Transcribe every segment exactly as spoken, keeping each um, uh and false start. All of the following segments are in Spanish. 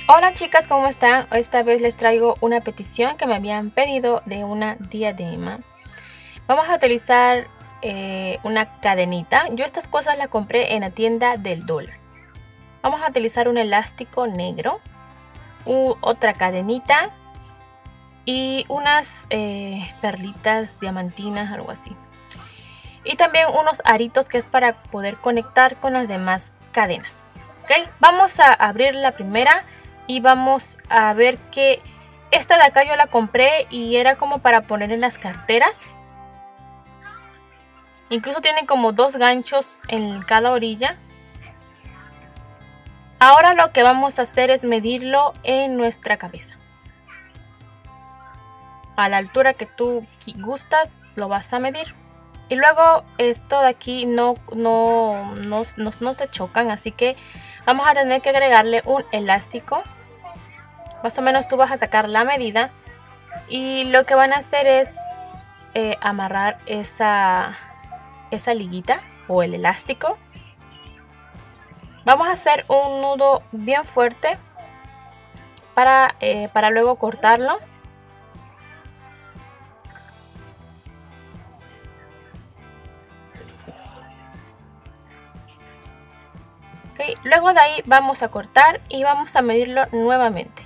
Hola chicas, ¿cómo están? Esta vez les traigo una petición que me habían pedido de una diadema. Vamos a utilizar eh, una cadenita. Yo estas cosas las compré en la tienda del dólar. Vamos a utilizar un elástico negro, u otra cadenita y unas eh, perlitas diamantinas, algo así. Y también unos aritos que es para poder conectar con las demás cadenas. ¿Okay? Vamos a abrir la primera. Y vamos a ver que esta de acá yo la compré y era como para poner en las carteras. Incluso tiene como dos ganchos en cada orilla. Ahora lo que vamos a hacer es medirlo en nuestra cabeza. A la altura que tú gustas lo vas a medir. Y luego esto de aquí no, no, no, no, no se chocan, así que vamos a tener que agregarle un elástico. Más o menos tú vas a sacar la medida y lo que van a hacer es eh, amarrar esa, esa liguita o el elástico. Vamos a hacer un nudo bien fuerte para, eh, para luego cortarlo. Okay. Luego de ahí vamos a cortar y vamos a medirlo nuevamente.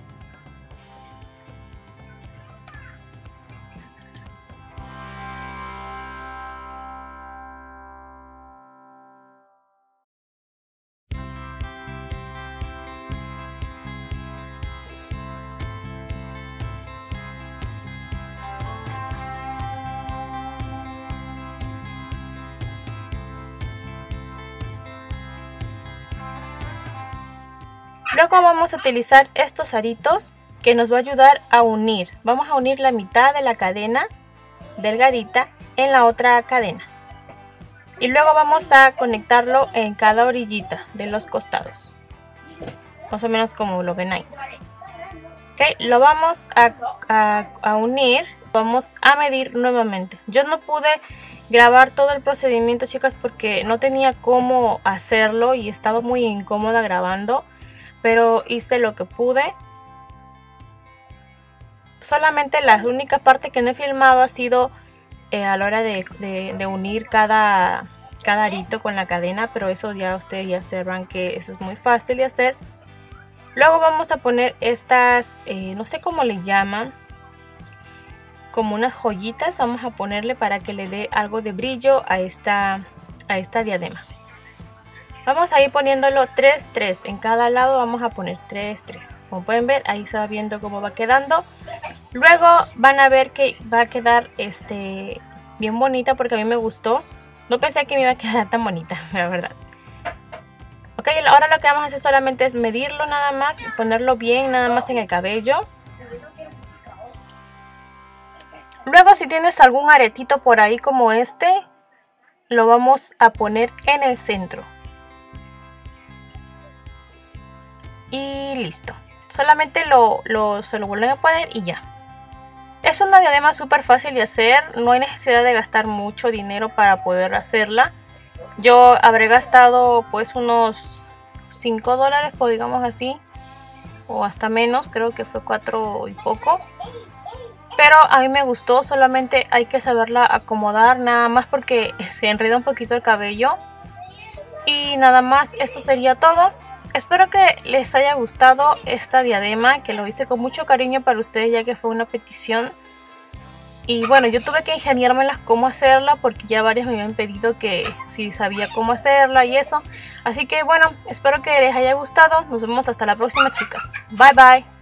Luego vamos a utilizar estos aritos que nos va a ayudar a unir. Vamos a unir la mitad de la cadena delgadita en la otra cadena. Y luego vamos a conectarlo en cada orillita de los costados. Más o menos como lo ven ahí. Okay, lo vamos a, a, a unir. Vamos a medir nuevamente. Yo no pude grabar todo el procedimiento, chicas, porque no tenía cómo hacerlo y estaba muy incómoda grabando. Pero hice lo que pude. Solamente la única parte que no he filmado ha sido eh, a la hora de, de, de unir cada, cada arito con la cadena. Pero eso ya ustedes ya sabrán que eso es muy fácil de hacer. Luego vamos a poner estas, eh, no sé cómo le llaman, como unas joyitas. Vamos a ponerle para que le dé algo de brillo a esta, a esta diadema. Vamos a ir poniéndolo tres tres, en cada lado vamos a poner tres tres. Como pueden ver, ahí se va viendo cómo va quedando. Luego van a ver que va a quedar este, bien bonita porque a mí me gustó. No pensé que me iba a quedar tan bonita, la verdad. Ok, ahora lo que vamos a hacer solamente es medirlo nada más, ponerlo bien nada más en el cabello. Luego si tienes algún aretito por ahí como este, lo vamos a poner en el centro. Y listo, solamente lo, lo, se lo vuelven a poner y ya. Es una diadema súper fácil de hacer, no hay necesidad de gastar mucho dinero para poder hacerla. Yo habré gastado pues unos cinco dólares, pues digamos así, o hasta menos, creo que fue cuatro y poco. Pero a mí me gustó, solamente hay que saberla acomodar nada más porque se enreda un poquito el cabello. Y nada más, eso sería todo. Espero que les haya gustado esta diadema, que lo hice con mucho cariño para ustedes ya que fue una petición. Y bueno, yo tuve que ingeniármelas cómo hacerla porque ya varias me habían pedido que si sabía cómo hacerla y eso. Así que bueno, espero que les haya gustado. Nos vemos hasta la próxima, chicas. Bye bye.